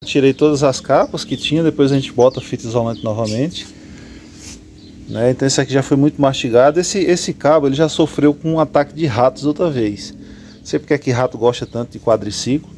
Tirei todas as capas que tinha, depois a gente bota a fita isolante novamente, né? Então esse aqui já foi muito mastigado. Esse cabo ele já sofreu com um ataque de ratos outra vez. Não sei porque é que rato gosta tanto de quadriciclo.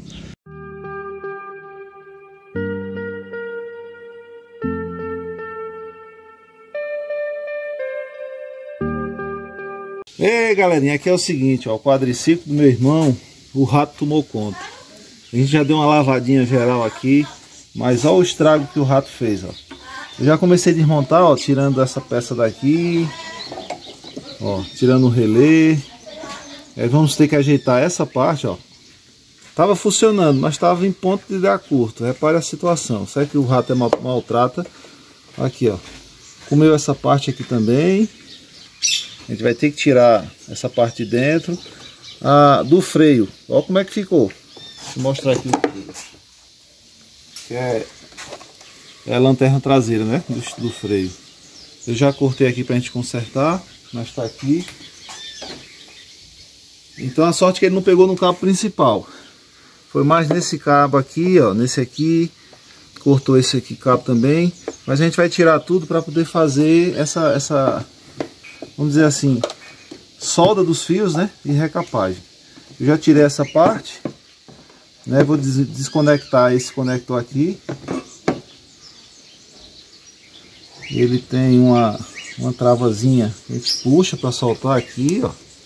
Ei galerinha, aqui é o seguinte, ó, o quadriciclo do meu irmão, o rato tomou conta. A gente já deu uma lavadinha geral aqui, mas olha o estrago que o rato fez, ó. Eu já comecei a desmontar, ó, tirando essa peça daqui, ó, tirando o relé. Aí vamos ter que ajeitar essa parte, ó. Tava funcionando, mas tava em ponto de dar curto. Repare a situação. Será que o rato maltrata? Aqui, ó. Comeu essa parte aqui também. A gente vai ter que tirar essa parte de dentro. Do freio. Olha como é que ficou. Deixa eu mostrar aqui o freio. Que é a lanterna traseira, né? Do freio. Eu já cortei aqui pra gente consertar. Mas tá aqui. Então a sorte é que ele não pegou no cabo principal. Foi mais nesse cabo aqui, ó. Nesse aqui. Cortou esse aqui cabo também. Mas a gente vai tirar tudo para poder fazer essa, vamos dizer assim, solda dos fios, né? E recapagem. Eu já tirei essa parte, né? Vou desconectar esse conector aqui. Ele tem uma travazinha que a gente puxa para soltar aqui, ó.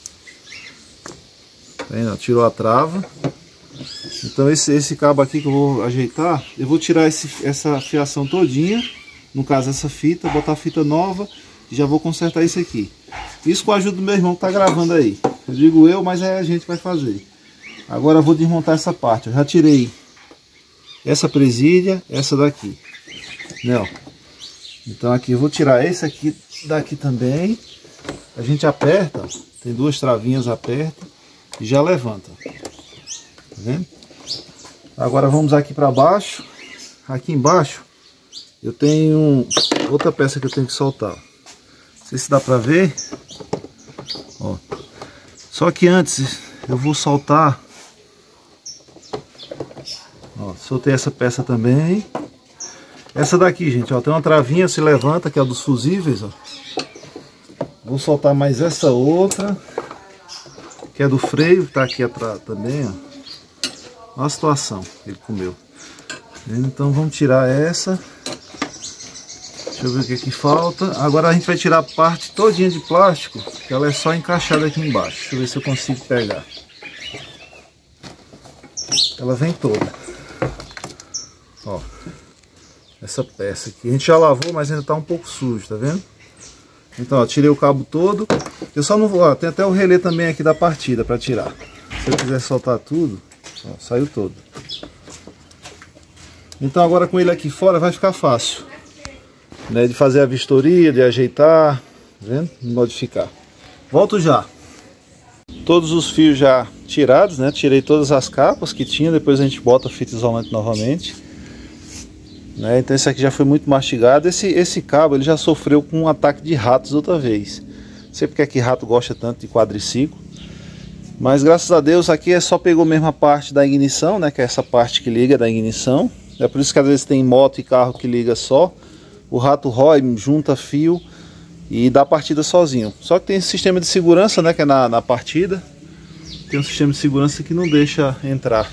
Tá vendo? Tirou a trava. Então esse cabo aqui que eu vou ajeitar, eu vou tirar essa fiação todinha, no caso essa fita, botar a fita nova e já vou consertar isso aqui. Isso com a ajuda do meu irmão que tá gravando aí. Eu digo eu, mas é a gente que vai fazer. Agora eu vou desmontar essa parte. Eu já tirei essa presilha, essa daqui, né, ó. Então aqui eu vou tirar esse aqui daqui também. A gente aperta, ó. Tem duas travinhas, aperta e já levanta. Tá vendo? Agora vamos aqui para baixo. Aqui embaixo eu tenho outra peça que eu tenho que soltar. Não sei se dá para ver. Ó. Só que antes eu vou soltar. Ó, soltei essa peça também. Essa daqui, gente, ó, tem uma travinha, se levanta, que é a dos fusíveis, ó. Vou soltar mais essa outra, que é do freio, que tá aqui atrás também, ó. Olha a situação que ele comeu. Então vamos tirar essa. Deixa eu ver o que falta. Agora a gente vai tirar a parte todinha de plástico, que ela é só encaixada aqui embaixo. Deixa eu ver se eu consigo pegar. Ela vem toda. Ó. Essa peça aqui. A gente já lavou, mas ainda tá um pouco sujo, tá vendo? Então, ó, tirei o cabo todo. Eu só não vou... Ó, tem até o relé também aqui da partida para tirar. Se eu quiser soltar tudo... Ó, saiu todo. Então agora com ele aqui fora vai ficar fácil, né, de fazer a vistoria, de ajeitar, tá vendo? De modificar. Volto já. Todos os fios já tirados, né? Tirei todas as capas que tinha, depois a gente bota a fita isolante novamente, né? Então esse aqui já foi muito mastigado. Esse cabo ele já sofreu com um ataque de ratos outra vez. Não sei porque é que rato gosta tanto de quadriciclo. Mas graças a Deus aqui só pegou mesmo a parte da ignição, né? Que é essa parte que liga da ignição. É por isso que às vezes tem moto e carro que liga só. O rato rói, junta fio e dá partida sozinho. Só que tem esse sistema de segurança, né? Que é na partida. Tem um sistema de segurança que não deixa entrar.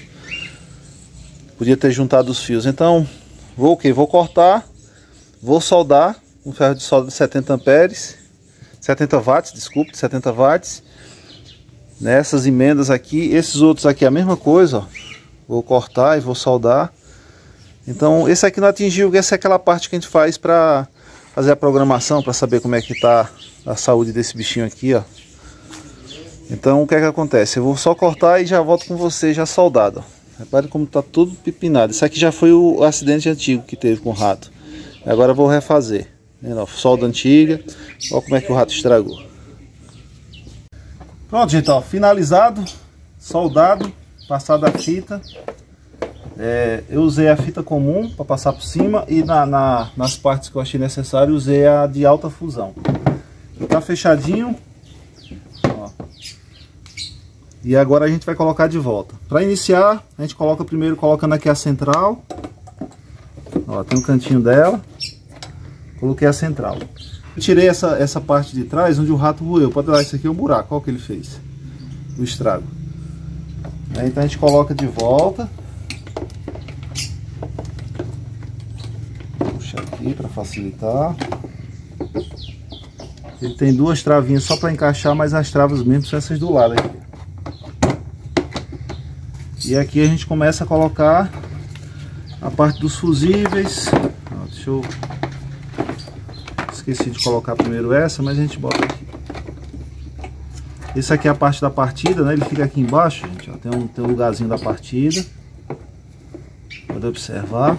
Podia ter juntado os fios. Então, vou cortar. Vou soldar um ferro de solda de 70 amperes. 70 watts, desculpe, 70 watts. Nessas emendas aqui, esses outros aqui é a mesma coisa, ó. Vou cortar e vou soldar. Então esse aqui não atingiu, essa é aquela parte que a gente faz para fazer a programação, para saber como é que tá a saúde desse bichinho aqui, ó. Então o que é que acontece? Eu vou só cortar e já volto com você já soldado, ó. Repare como tá tudo pipinado. Isso aqui já foi o acidente antigo que teve com o rato. Agora eu vou refazer. Solda antiga, olha como é que o rato estragou. Pronto, gente, ó, finalizado, soldado, passado a fita. Eu usei a fita comum para passar por cima e nas partes que eu achei necessário usei a de alta fusão. Tá fechadinho, ó. E agora a gente vai colocar de volta. Para iniciar, a gente coloca primeiro colocando aqui a central. Ó, tem um cantinho dela. Coloquei a central. Eu tirei essa parte de trás onde o rato roeu. Pode olhar, isso aqui é o buraco. Olha o que ele fez. O estrago. Aí, então a gente coloca de volta. Puxa aqui para facilitar. Ele tem duas travinhas só para encaixar, mas as travas mesmo são essas do lado aqui. E aqui a gente começa a colocar a parte dos fusíveis. Ó, deixa eu... Esqueci de colocar primeiro essa, mas a gente bota aqui. Esse aqui é a parte da partida, né? Ele fica aqui embaixo, gente. Ó, tem um lugarzinho da partida. Pode observar.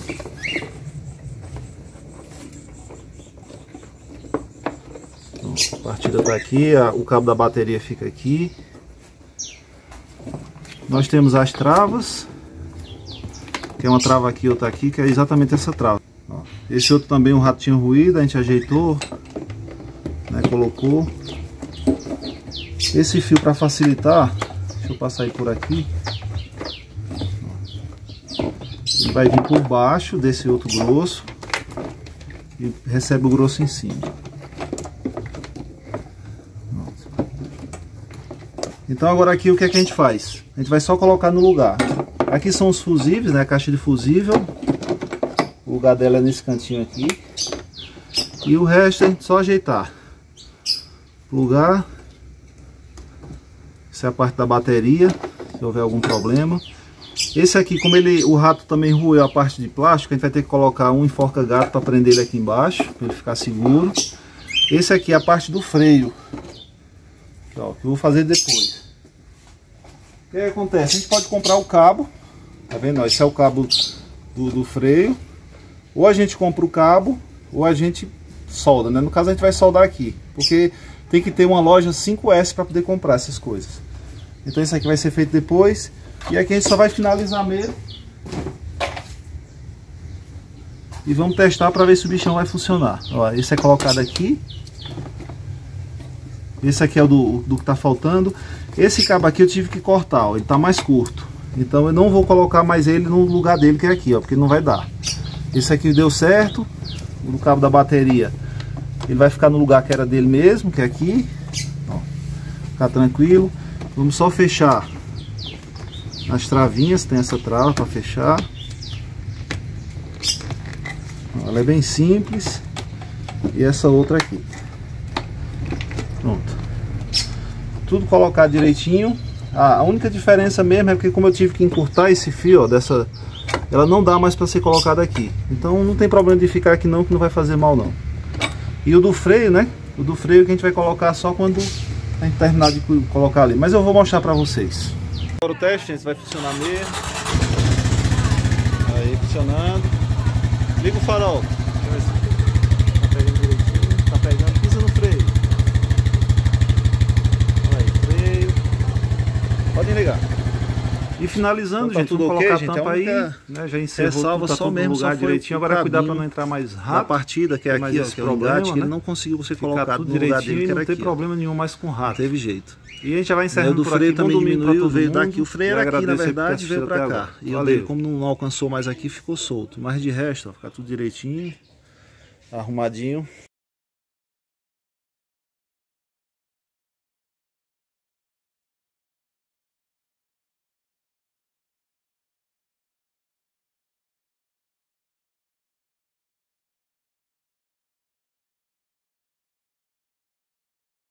Então, a partida tá aqui, o cabo da bateria fica aqui. Nós temos as travas. Tem uma trava aqui, outra aqui, que é exatamente essa trava. Ó, esse outro também, um rato tinha ruído, a gente ajeitou, né, colocou. Esse fio, para facilitar, deixa eu passar aí por aqui. Ele vai vir por baixo desse outro grosso e recebe o grosso em cima. Então agora aqui o que é que a gente faz? A gente vai só colocar no lugar. Aqui são os fusíveis, né? A caixa de fusível. O lugar dela é nesse cantinho aqui. E o resto a gente só ajeitar. Plugar. Essa é a parte da bateria, se houver algum problema. Esse aqui, como o rato também roeu a parte de plástico, a gente vai ter que colocar um enforca-gato para prender ele aqui embaixo, para ele ficar seguro. Esse aqui é a parte do freio. Ó, que eu vou fazer depois. O que acontece? A gente pode comprar o cabo, tá vendo? Esse é o cabo do freio. Ou a gente compra o cabo, ou a gente solda, né? No caso a gente vai soldar aqui, porque tem que ter uma loja 5S para poder comprar essas coisas. Então isso aqui vai ser feito depois. E aqui a gente só vai finalizar mesmo. E vamos testar para ver se o bichão vai funcionar. Ó, esse é colocado aqui. Esse aqui é o do que está faltando. Esse cabo aqui eu tive que cortar, ó, ele está mais curto. Então eu não vou colocar mais ele no lugar dele, que é aqui, ó, porque não vai dar. Esse aqui deu certo. O cabo da bateria, ele vai ficar no lugar que era dele mesmo, que é aqui. Ó, ficar tranquilo. Vamos só fechar as travinhas, tem essa trava para fechar. Ó, ela é bem simples. E essa outra aqui. Pronto. Tudo colocado direitinho. A única diferença mesmo é porque como eu tive que encurtar esse fio, ó, dessa, ela não dá mais para ser colocada aqui. Então não tem problema de ficar aqui não, que não vai fazer mal não. E o do freio, né? O do freio que a gente vai colocar só quando a gente terminar de colocar ali. Mas eu vou mostrar para vocês. Agora o teste, gente, vai funcionar mesmo. Aí, funcionando. Liga o farol. Tá pegando direitinho. Tá pegando, pisa no freio. Podem ligar. E finalizando, então, gente, tudo ok, colocar gente, a tampa aí, né, já encerrou tudo, tá só mesmo, no lugar direitinho. Agora cuidar para não entrar mais rato. A partida que é aqui, ó, que é o engate, né? Ele não conseguiu ser colocado tudo no lugar dele, que era aqui. Não tem problema nenhum mais com rato. Não teve jeito. E a gente já vai encerrando por aqui. O freio também diminuiu, veio daqui. O freio era aqui, na verdade, veio para cá. E o dele, como não alcançou mais aqui, ficou solto. Mas de resto, ó, ficar tudo direitinho, arrumadinho.